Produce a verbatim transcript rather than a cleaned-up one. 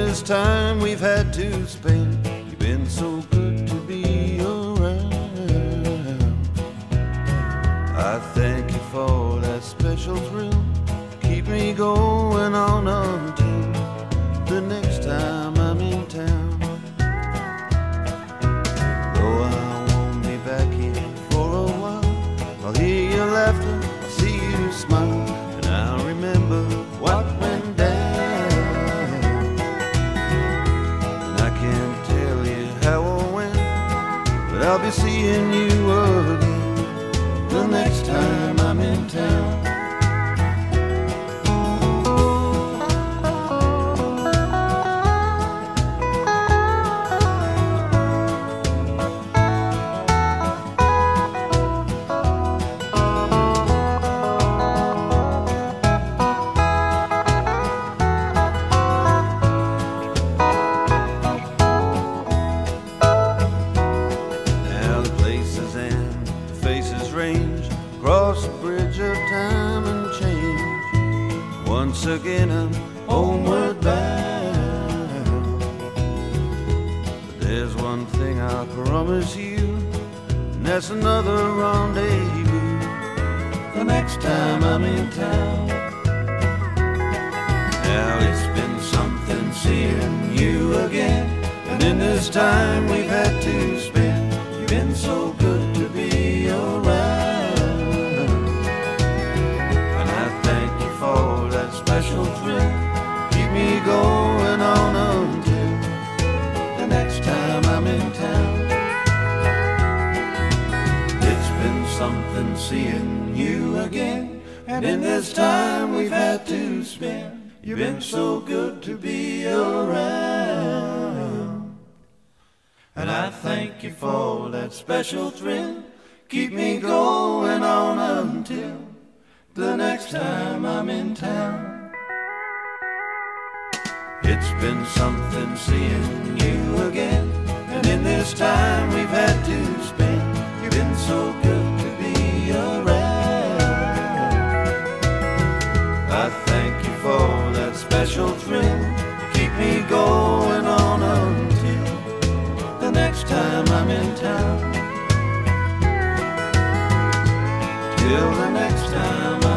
this time we've had to spend. You've been so good to be around. I thank you for that special thrill. Keep me going on until the next time I'm in town. Though I won't be back here for a while, I'll hear your laughter, I'll see you smile, and I'll remember what went down. And I can't tell you how or when, but I'll be seeing you again the next time I'm in town. Across the bridge of time and change, once again I'm homeward bound. But there's one thing I promise you, and that's another rendezvous the next time I'm in town. Now it's been something seeing you again, and in this time we've had to spend, you've been so good to be around. Special thrill, keep me going on until the next time I'm in town. It's been something seeing you again, and in this time we've had to spend, you've been so good to be around. And I thank you for that special thrill, keep me going on until the next time I'm in town. It's been something seeing you again, and in this time we've had to spend, you've been so good to be around. I thank you for that special thrill, keep me going on until the next time I'm in town. Till the next time